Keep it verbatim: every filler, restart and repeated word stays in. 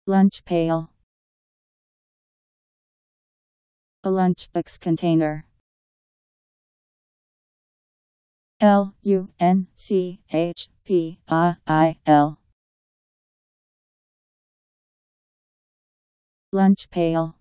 Lunch pail. A lunchbox container. L U N C H P I I L. Lunch pail.